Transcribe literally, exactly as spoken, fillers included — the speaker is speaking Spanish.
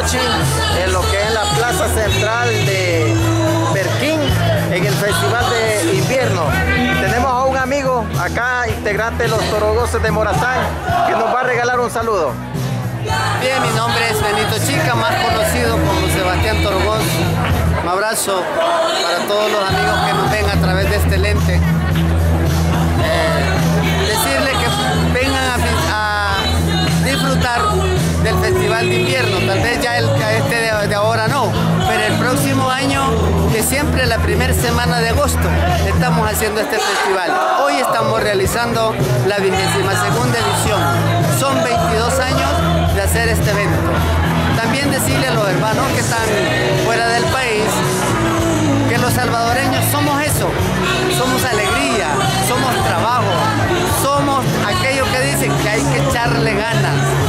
mariachi en lo que es la plaza central de Berquín, en el Festival de Invierno. Tenemos a un amigo acá, integrante de los Torogoces de Morazán, que nos va a regalar un saludo. Bien, mi nombre es Benito Chica, más conocido como Sebastián Torogoz. Un abrazo para todos los amigos que nos ven a través de este lente. Eh, decirle que vengan a, a disfrutar del Festival de Invierno. Tal vez ya el, este de, de ahora no, pero el próximo año, que siempre la primera semana de agosto estamos haciendo este festival. Hoy estamos realizando la vigésima segunda edición. Son veintidós años de hacer este evento. También decirle a los hermanos que están fuera del país que los salvadoreños somos eso, somos alegría, somos trabajo, somos aquellos que dicen que hay que echarle ganas.